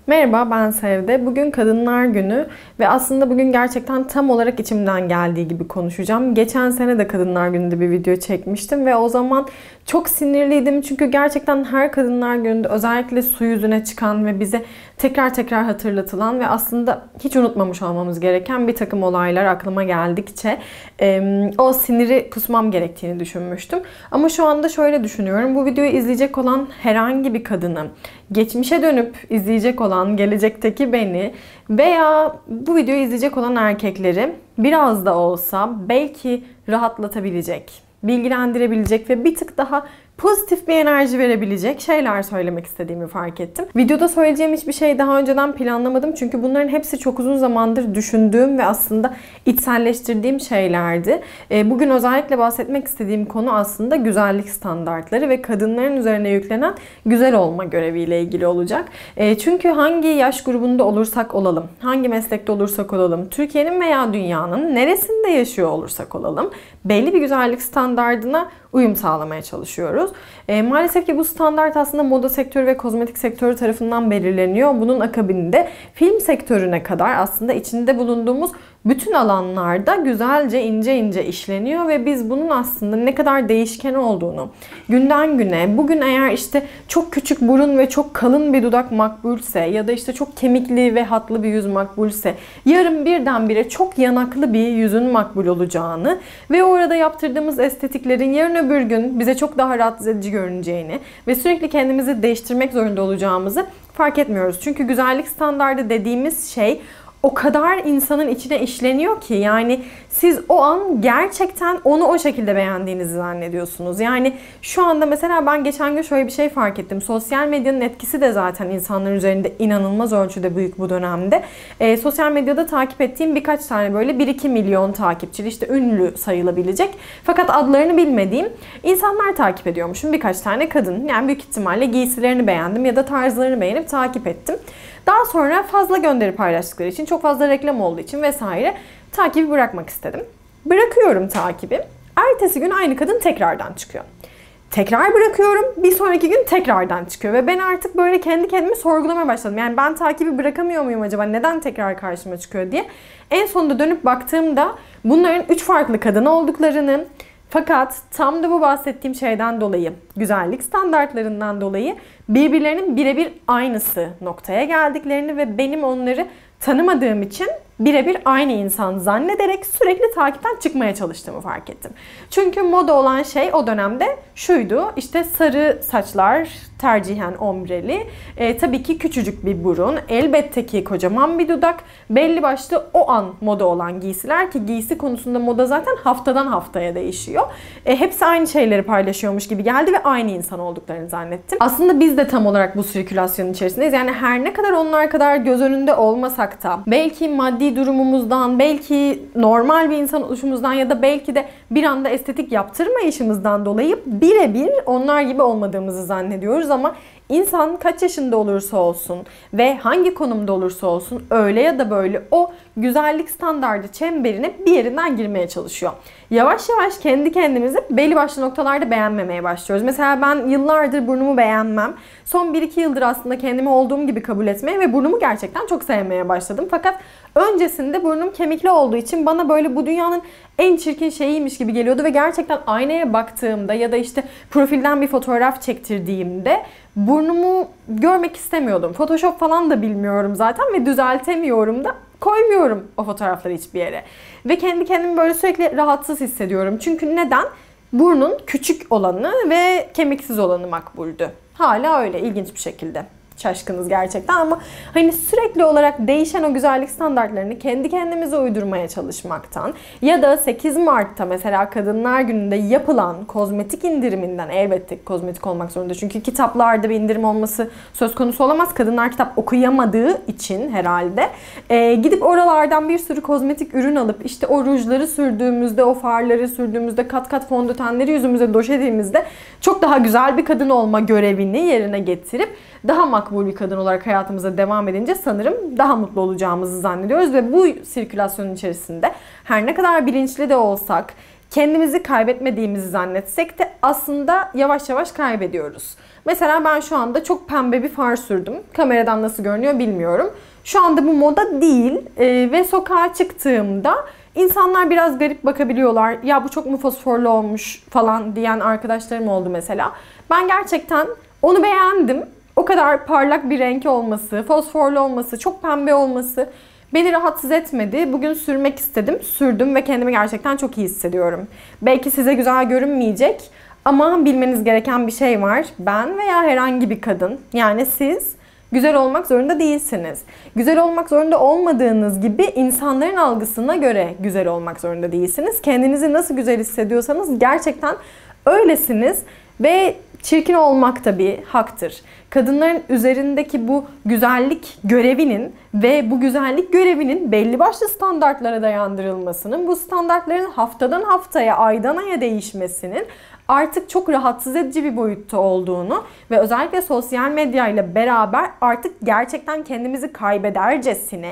Merhaba, ben Sevde. Bugün Kadınlar Günü ve aslında bugün gerçekten tam olarak içimden geldiği gibi konuşacağım. Geçen sene de Kadınlar Günü'nde bir video çekmiştim ve o zaman çok sinirliydim. Çünkü gerçekten her Kadınlar Günü'nde özellikle su yüzüne çıkan ve bize tekrar tekrar hatırlatılan ve aslında hiç unutmamış olmamız gereken bir takım olaylar aklıma geldikçe o siniri kusmam gerektiğini düşünmüştüm. Ama şu anda şöyle düşünüyorum. Bu videoyu izleyecek olan herhangi bir kadını, geçmişe dönüp izleyecek olan gelecekteki beni veya bu videoyu izleyecek olan erkekleri biraz da olsa belki rahatlatabilecek, bilgilendirebilecek ve bir tık daha pozitif bir enerji verebilecek şeyler söylemek istediğimi fark ettim. Videoda söyleyeceğim hiçbir şey daha önceden planlamadım. Çünkü bunların hepsi çok uzun zamandır düşündüğüm ve aslında içselleştirdiğim şeylerdi. Bugün özellikle bahsetmek istediğim konu aslında güzellik standartları ve kadınların üzerine yüklenen güzel olma göreviyle ilgili olacak. Çünkü hangi yaş grubunda olursak olalım, hangi meslekte olursak olalım, Türkiye'nin veya dünyanın neresinde yaşıyor olursak olalım, belli bir güzellik standardına uyum sağlamaya çalışıyoruz. Maalesef ki bu standart aslında moda sektörü ve kozmetik sektörü tarafından belirleniyor. Bunun akabinde film sektörüne kadar aslında içinde bulunduğumuz bütün alanlarda güzelce ince ince işleniyor ve biz bunun aslında ne kadar değişken olduğunu günden güne, bugün eğer işte çok küçük burun ve çok kalın bir dudak makbulse ya da işte çok kemikli ve hatlı bir yüz makbulse yarın birdenbire çok yanaklı bir yüzün makbul olacağını ve orada yaptırdığımız estetiklerin yarın öbür gün bize çok daha rahatsız edici görüneceğini ve sürekli kendimizi değiştirmek zorunda olacağımızı fark etmiyoruz. Çünkü güzellik standardı dediğimiz şey o kadar insanın içine işleniyor ki yani siz o an gerçekten onu o şekilde beğendiğinizi zannediyorsunuz. Yani şu anda mesela ben geçen gün şöyle bir şey fark ettim. Sosyal medyanın etkisi de zaten insanların üzerinde inanılmaz ölçüde büyük bu dönemde. Sosyal medyada takip ettiğim birkaç tane böyle 1-2 milyon takipçili, işte ünlü sayılabilecek fakat adlarını bilmediğim insanlar takip ediyormuşum. Birkaç tane kadın. Yani büyük ihtimalle giysilerini beğendim ya da tarzlarını beğenip takip ettim. Daha sonra fazla gönderi paylaştıkları için, çok fazla reklam olduğu için vesaire takibi bırakmak istedim. Bırakıyorum takibi. Ertesi gün aynı kadın tekrardan çıkıyor. Tekrar bırakıyorum. Bir sonraki gün tekrardan çıkıyor. Ve ben artık böyle kendi kendimi sorgulamaya başladım. Yani ben takibi bırakamıyor muyum acaba? Neden tekrar karşıma çıkıyor diye. En sonunda dönüp baktığımda bunların 3 farklı kadın olduklarını, fakat tam da bu bahsettiğim şeyden dolayı, güzellik standartlarından dolayı birbirlerinin birebir aynısı noktaya geldiklerini ve benim onları tanımadığım için birebir aynı insan zannederek sürekli takipten çıkmaya çalıştığımı fark ettim. Çünkü moda olan şey o dönemde şuydu: işte sarı saçlar, tercihen ombreli, tabii ki küçücük bir burun, elbette ki kocaman bir dudak, belli başlı o an moda olan giysiler ki giysi konusunda moda zaten haftadan haftaya değişiyor. Hepsi aynı şeyleri paylaşıyormuş gibi geldi ve aynı insan olduklarını zannettim. Aslında biz de tam olarak bu sirkülasyonun içerisindeyiz. Yani her ne kadar onlar kadar göz önünde olmasak da belki maddi durumumuzdan, belki normal bir insan oluşumuzdan ya da belki de bir anda estetik yaptırmayışımızdan dolayı birebir onlar gibi olmadığımızı zannediyoruz ama İnsan kaç yaşında olursa olsun ve hangi konumda olursa olsun öyle ya da böyle o güzellik standardı çemberine bir yerinden girmeye çalışıyor. Yavaş yavaş kendi kendimizi belli başlı noktalarda beğenmemeye başlıyoruz. Mesela ben yıllardır burnumu beğenmem. Son 1-2 yıldır aslında kendimi olduğum gibi kabul etmeye ve burnumu gerçekten çok sevmeye başladım. Fakat öncesinde burnum kemikli olduğu için bana böyle bu dünyanın en çirkin şeyiymiş gibi geliyordu ve gerçekten aynaya baktığımda ya da işte profilden bir fotoğraf çektirdiğimde burnumu görmek istemiyordum. Photoshop falan da bilmiyorum zaten ve düzeltemiyorum da, koymuyorum o fotoğrafları hiçbir yere. Ve kendi kendimi böyle sürekli rahatsız hissediyorum. Çünkü neden? Burnun küçük olanı ve kemiksiz olanı makbuldü. Hala öyle, ilginç bir şekilde. Şaşkınız gerçekten ama hani sürekli olarak değişen o güzellik standartlarını kendi kendimize uydurmaya çalışmaktan ya da 8 Mart'ta mesela Kadınlar Günü'nde yapılan kozmetik indiriminden, elbette kozmetik olmak zorunda çünkü kitaplarda bir indirim olması söz konusu olamaz. Kadınlar kitap okuyamadığı için herhalde gidip oralardan bir sürü kozmetik ürün alıp işte o rujları sürdüğümüzde, o farları sürdüğümüzde, kat kat fondötenleri yüzümüze döşediğimizde çok daha güzel bir kadın olma görevini yerine getirip daha makbul bir kadın olarak hayatımıza devam edince sanırım daha mutlu olacağımızı zannediyoruz ve bu sirkülasyonun içerisinde her ne kadar bilinçli de olsak, kendimizi kaybetmediğimizi zannetsek de aslında yavaş yavaş kaybediyoruz. Mesela ben şu anda çok pembe bir far sürdüm. Kameradan nasıl görünüyor bilmiyorum. Şu anda bu moda değil ve sokağa çıktığımda insanlar biraz garip bakabiliyorlar. Ya bu çok mu fosforlu olmuş falan diyen arkadaşlarım oldu mesela. Ben gerçekten onu beğendim. O kadar parlak bir renk olması, fosforlu olması, çok pembe olması beni rahatsız etmedi. Bugün sürmek istedim, sürdüm ve kendimi gerçekten çok iyi hissediyorum. Belki size güzel görünmeyecek ama bilmeniz gereken bir şey var. Ben veya herhangi bir kadın, yani siz güzel olmak zorunda değilsiniz. Güzel olmak zorunda olmadığınız gibi insanların algısına göre güzel olmak zorunda değilsiniz. Kendinizi nasıl güzel hissediyorsanız gerçekten öylesiniz ve çirkin olmak da bir haktır. Kadınların üzerindeki bu güzellik görevinin ve bu güzellik görevinin belli başlı standartlara dayandırılmasının, bu standartların haftadan haftaya, aydan aya değişmesinin artık çok rahatsız edici bir boyutta olduğunu ve özellikle sosyal medya ile beraber artık gerçekten kendimizi kaybedercesine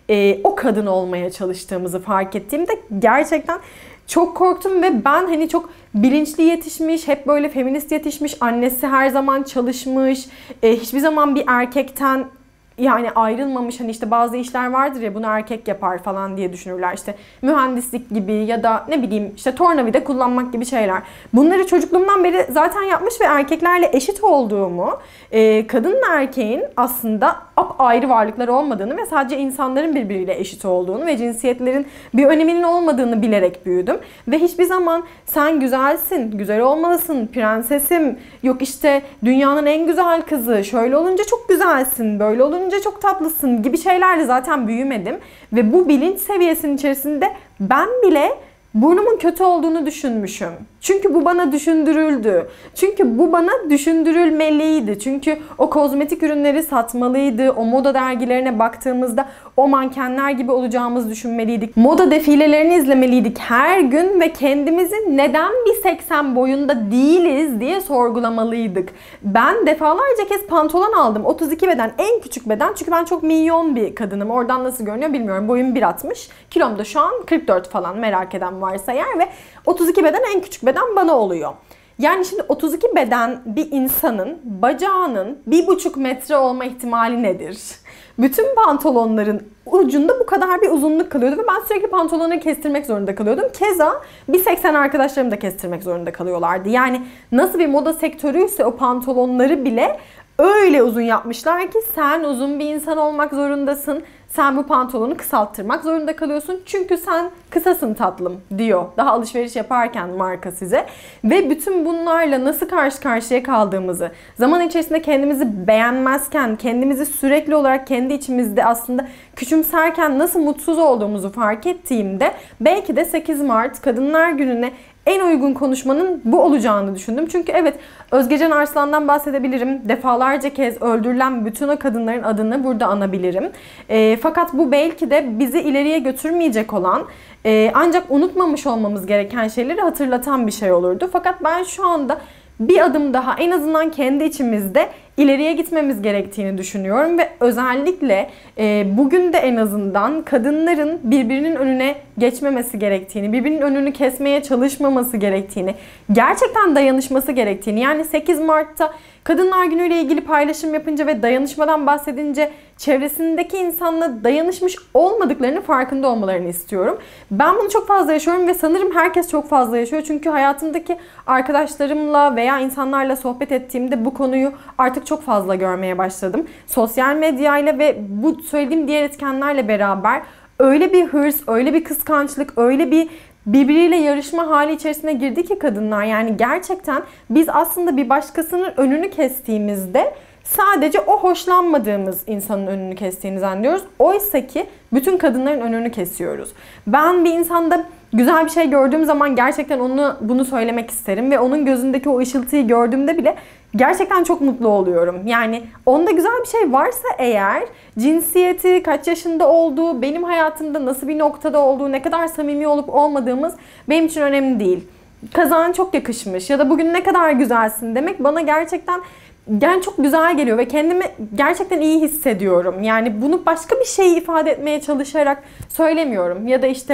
o kadın olmaya çalıştığımızı fark ettiğimde gerçekten çok korktum ve ben hani çok bilinçli yetişmiş, hep böyle feminist yetişmiş, annesi her zaman çalışmış, hiçbir zaman bir erkekten yani ayrılmamış, hani işte bazı işler vardır ya bunu erkek yapar falan diye düşünürler. İşte mühendislik gibi ya da ne bileyim işte tornavida kullanmak gibi şeyler. Bunları çocukluğumdan beri zaten yapmış ve erkeklerle eşit olduğumu, kadınla erkeğin aslında ayrı varlıklar olmadığını ve sadece insanların birbiriyle eşit olduğunu ve cinsiyetlerin bir öneminin olmadığını bilerek büyüdüm. Ve hiçbir zaman sen güzelsin, güzel olmalısın, prensesim, yok işte dünyanın en güzel kızı, şöyle olunca çok güzelsin, böyle olunca çok tatlısın gibi şeylerle zaten büyümedim. Ve bu bilinç seviyesinin içerisinde ben bile burnumun kötü olduğunu düşünmüşüm. Çünkü bu bana düşündürüldü. Çünkü bu bana düşündürülmeliydi. Çünkü o kozmetik ürünleri satmalıydı. O moda dergilerine baktığımızda o mankenler gibi olacağımızı düşünmeliydik. Moda defilelerini izlemeliydik her gün ve kendimizi neden bir 80 boyunda değiliz diye sorgulamalıydık. Ben defalarca kez pantolon aldım. 32 beden, en küçük beden. Çünkü ben çok minyon bir kadınım. Oradan nasıl görünüyor bilmiyorum. Boyum 1.60. Kilom da şu an 44 falan, merak eden varsa eğer, ve 32 beden en küçük beden bana oluyor. Yani şimdi 32 beden bir insanın bacağının 1,5 metre olma ihtimali nedir? Bütün pantolonların ucunda bu kadar bir uzunluk kalıyordu ve ben sürekli pantolonları kestirmek zorunda kalıyordum. Keza 1,80 arkadaşlarım da kestirmek zorunda kalıyorlardı. Yani nasıl bir moda sektörüyse o pantolonları bile öyle uzun yapmışlar ki sen uzun bir insan olmak zorundasın. Sen bu pantolonu kısalttırmak zorunda kalıyorsun. Çünkü sen kısasın tatlım diyor. Daha alışveriş yaparken marka size. Ve bütün bunlarla nasıl karşı karşıya kaldığımızı, zaman içerisinde kendimizi beğenmezken, kendimizi sürekli olarak kendi içimizde aslında küçümserken nasıl mutsuz olduğumuzu fark ettiğimde belki de 8 Mart Kadınlar Günü'ne en uygun konuşmanın bu olacağını düşündüm. Çünkü evet, Özgecan Arslan'dan bahsedebilirim. Defalarca kez öldürülen bütün o kadınların adını burada anabilirim. Fakat bu belki de bizi ileriye götürmeyecek olan ancak unutmamış olmamız gereken şeyleri hatırlatan bir şey olurdu. Fakat ben şu anda bir adım daha en azından kendi içimizde ileriye gitmemiz gerektiğini düşünüyorum ve özellikle bugün de en azından kadınların birbirinin önüne geçmemesi gerektiğini, birbirinin önünü kesmeye çalışmaması gerektiğini, gerçekten dayanışması gerektiğini, yani 8 Mart'ta Kadınlar Günü ile ilgili paylaşım yapınca ve dayanışmadan bahsedince çevresindeki insanla dayanışmış olmadıklarını farkında olmalarını istiyorum. Ben bunu çok fazla yaşıyorum ve sanırım herkes çok fazla yaşıyor. Çünkü hayatımdaki arkadaşlarımla veya insanlarla sohbet ettiğimde bu konuyu artık çok fazla görmeye başladım. Sosyal medyayla ve bu söylediğim diğer etkenlerle beraber öyle bir hırs, öyle bir kıskançlık, öyle bir birbiriyle yarışma hali içerisine girdi ki kadınlar. Yani gerçekten biz aslında bir başkasının önünü kestiğimizde sadece o hoşlanmadığımız insanın önünü kestiğini zannediyoruz. Oysa ki bütün kadınların önünü kesiyoruz. Ben bir insanda güzel bir şey gördüğüm zaman gerçekten bunu söylemek isterim ve onun gözündeki o ışıltıyı gördüğümde bile gerçekten çok mutlu oluyorum. Yani onda güzel bir şey varsa eğer, cinsiyeti, kaç yaşında olduğu, benim hayatımda nasıl bir noktada olduğu, ne kadar samimi olup olmadığımız benim için önemli değil. Kazağın çok yakışmış ya da bugün ne kadar güzelsin demek bana gerçekten çok güzel geliyor ve kendimi gerçekten iyi hissediyorum. Yani bunu başka bir şey ifade etmeye çalışarak söylemiyorum. Ya da işte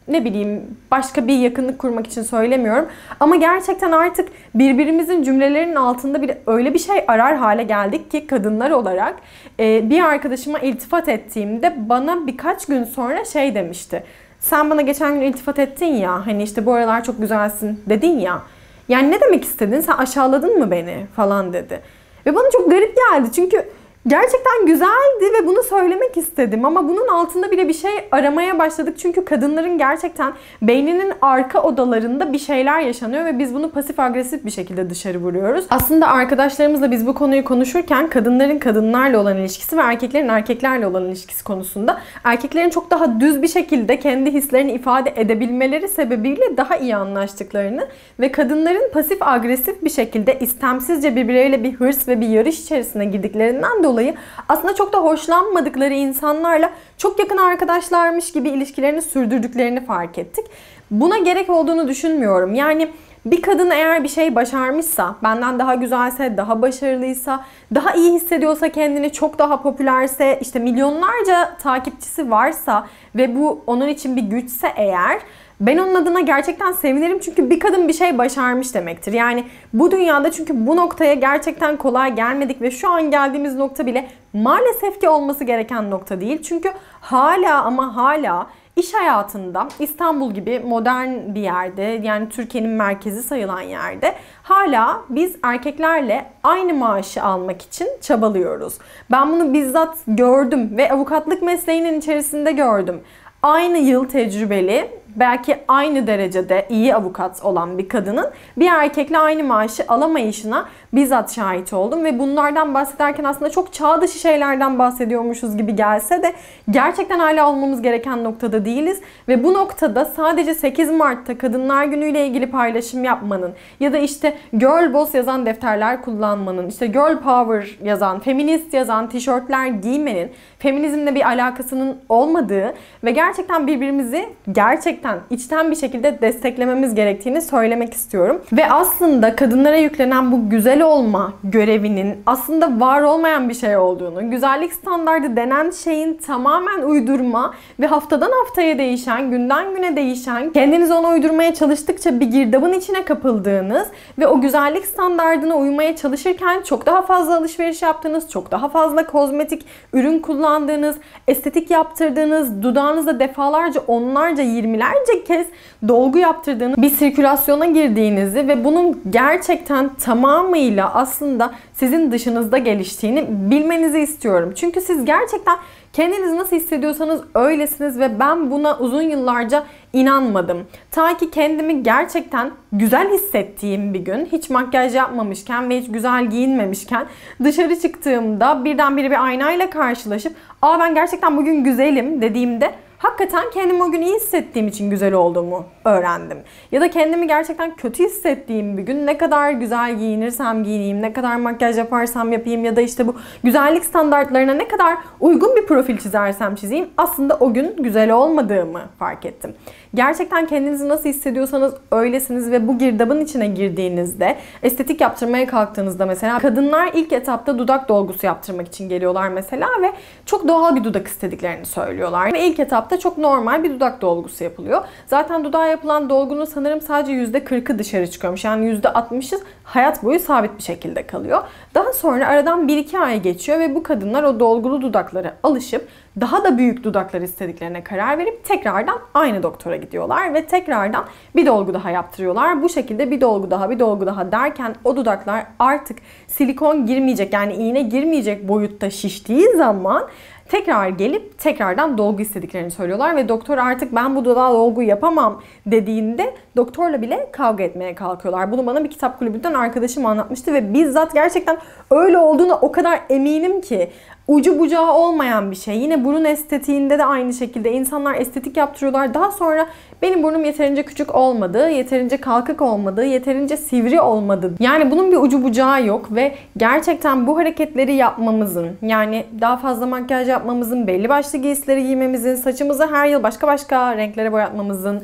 ne bileyim başka bir yakınlık kurmak için söylemiyorum. Ama gerçekten artık birbirimizin cümlelerinin altında bile öyle bir şey arar hale geldik ki kadınlar olarak. Bir arkadaşıma iltifat ettiğimde bana birkaç gün sonra şey demişti. Sen bana geçen gün iltifat ettin ya, hani işte bu aralar çok güzelsin dedin ya. Yani ne demek istedin? Sen aşağıladın mı beni falan dedi. Ve bana çok garip geldi çünkü gerçekten güzeldi ve bunu söylemek istedim ama bunun altında bile bir şey aramaya başladık. Çünkü kadınların gerçekten beyninin arka odalarında bir şeyler yaşanıyor ve biz bunu pasif agresif bir şekilde dışarı vuruyoruz. Aslında arkadaşlarımızla biz bu konuyu konuşurken kadınların kadınlarla olan ilişkisi ve erkeklerin erkeklerle olan ilişkisi konusunda erkeklerin çok daha düz bir şekilde kendi hislerini ifade edebilmeleri sebebiyle daha iyi anlaştıklarını ve kadınların pasif agresif bir şekilde istemsizce birbirleriyle bir hırs ve bir yarış içerisine girdiklerinden dolayı aslında çok da hoşlanmadıkları insanlarla çok yakın arkadaşlarmış gibi ilişkilerini sürdürdüklerini fark ettik. Buna gerek olduğunu düşünmüyorum. Yani bir kadın eğer bir şey başarmışsa, benden daha güzelse, daha başarılıysa, daha iyi hissediyorsa kendini, çok daha popülerse, işte milyonlarca takipçisi varsa ve bu onun için bir güçse eğer, ben onun adına gerçekten sevinirim çünkü bir kadın bir şey başarmış demektir. Yani bu dünyada çünkü bu noktaya gerçekten kolay gelmedik ve şu an geldiğimiz nokta bile maalesef ki olması gereken nokta değil. Çünkü hala ama hala iş hayatında İstanbul gibi modern bir yerde, yani Türkiye'nin merkezi sayılan yerde hala biz erkeklerle aynı maaşı almak için çabalıyoruz. Ben bunu bizzat gördüm ve avukatlık mesleğinin içerisinde gördüm. Aynı yıl tecrübeli, belki aynı derecede iyi avukat olan bir kadının bir erkekle aynı maaşı alamayışına bizzat şahit oldum. Ve bunlardan bahsederken aslında çok çağ dışı şeylerden bahsediyormuşuz gibi gelse de gerçekten hala olmamız gereken noktada değiliz. Ve bu noktada sadece 8 Mart'ta Kadınlar Günü ile ilgili paylaşım yapmanın ya da işte Girl Boss yazan defterler kullanmanın, işte Girl Power yazan, feminist yazan tişörtler giymenin feminizmle bir alakasının olmadığı ve gerçekten birbirimizi gerçekten içten bir şekilde desteklememiz gerektiğini söylemek istiyorum. Ve aslında kadınlara yüklenen bu güzel olma görevinin aslında var olmayan bir şey olduğunu, güzellik standardı denen şeyin tamamen uydurma ve haftadan haftaya değişen, günden güne değişen, kendiniz ona uydurmaya çalıştıkça bir girdabın içine kapıldığınız ve o güzellik standardına uymaya çalışırken çok daha fazla alışveriş yaptığınız, çok daha fazla kozmetik ürün kullandığınız, estetik yaptırdığınız, dudağınızda defalarca, onlarca, 20'lerce kez dolgu yaptırdığınız bir sirkülasyona girdiğinizi ve bunun gerçekten tamamıyla aslında sizin dışınızda geliştiğini bilmenizi istiyorum. Çünkü siz gerçekten kendinizi nasıl hissediyorsanız öylesiniz ve ben buna uzun yıllarca inanmadım. Ta ki kendimi gerçekten güzel hissettiğim bir gün, hiç makyaj yapmamışken ve hiç güzel giyinmemişken dışarı çıktığımda birdenbire bir aynayla karşılaşıp "Aa, ben gerçekten bugün güzelim" dediğimde hakikaten kendimi o gün iyi hissettiğim için güzel olduğumu öğrendim. Ya da kendimi gerçekten kötü hissettiğim bir gün ne kadar güzel giyinirsem giyineyim, ne kadar makyaj yaparsam yapayım ya da işte bu güzellik standartlarına ne kadar uygun bir profil çizersem çizeyim aslında o gün güzel olmadığımı fark ettim. Gerçekten kendinizi nasıl hissediyorsanız öylesiniz ve bu girdabın içine girdiğinizde, estetik yaptırmaya kalktığınızda mesela kadınlar ilk etapta dudak dolgusu yaptırmak için geliyorlar mesela ve çok doğal bir dudak istediklerini söylüyorlar. Ve ilk etapta çok normal bir dudak dolgusu yapılıyor. Zaten dudağa yapılan dolgunun sanırım sadece %40'ı dışarı çıkıyormuş. Yani %60'ı hayat boyu sabit bir şekilde kalıyor. Daha sonra aradan 1-2 ay geçiyor ve bu kadınlar o dolgulu dudaklara alışıp daha da büyük dudaklar istediklerine karar verip tekrardan aynı doktora gidiyorlar ve tekrardan bir dolgu daha yaptırıyorlar. Bu şekilde bir dolgu daha, bir dolgu daha derken o dudaklar artık silikon girmeyecek, yani iğne girmeyecek boyutta şiştiği zaman tekrar gelip tekrardan dolgu istediklerini söylüyorlar ve doktor artık ben bu dudağa dolgu yapamam dediğinde doktorla bile kavga etmeye kalkıyorlar. Bunu bana bir kitap kulübünden arkadaşım anlatmıştı ve bizzat gerçekten öyle olduğuna o kadar eminim ki. Ucu bucağı olmayan bir şey. Yine burun estetiğinde de aynı şekilde insanlar estetik yaptırıyorlar. Daha sonra benim burnum yeterince küçük olmadı, yeterince kalkık olmadı, yeterince sivri olmadı. Yani bunun bir ucu bucağı yok ve gerçekten bu hareketleri yapmamızın, yani daha fazla makyaj yapmamızın, belli başlı giysileri giymemizin, saçımızı her yıl başka başka renklere boyatmamızın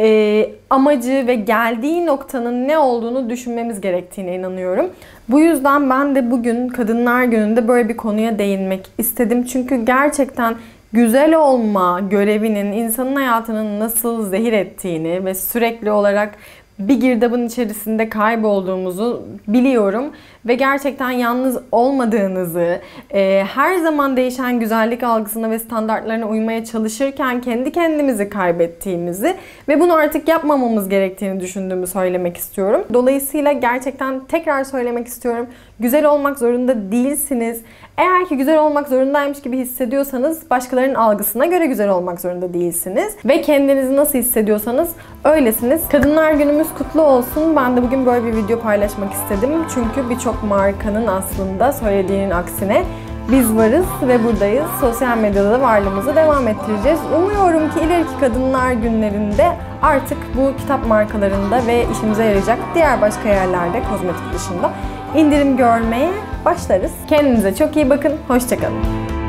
amacı ve geldiği noktanın ne olduğunu düşünmemiz gerektiğine inanıyorum. Bu yüzden ben de bugün Kadınlar Günü'nde böyle bir konuya değinmek istedim. Çünkü gerçekten güzel olma görevinin insanın hayatının nasıl zehir ettiğini ve sürekli olarak bir girdabın içerisinde kaybolduğumuzu biliyorum. Ve gerçekten yalnız olmadığınızı, her zaman değişen güzellik algısına ve standartlarına uymaya çalışırken kendi kendimizi kaybettiğimizi ve bunu artık yapmamamız gerektiğini düşündüğümü söylemek istiyorum. Dolayısıyla gerçekten tekrar söylemek istiyorum. Güzel olmak zorunda değilsiniz. Eğer ki güzel olmak zorundaymış gibi hissediyorsanız başkalarının algısına göre güzel olmak zorunda değilsiniz. Ve kendinizi nasıl hissediyorsanız öylesiniz. Kadınlar Günümüz kutlu olsun. Ben de bugün böyle bir video paylaşmak istedim. Çünkü birçok markanın aslında söylediğinin aksine biz varız ve buradayız. Sosyal medyada da varlığımızı devam ettireceğiz. Umuyorum ki ileriki Kadınlar Günlerinde artık bu kitap markalarında ve işimize yarayacak diğer başka yerlerde, kozmetik dışında indirim görmeye başlarız. Kendinize çok iyi bakın. Hoşça kalın.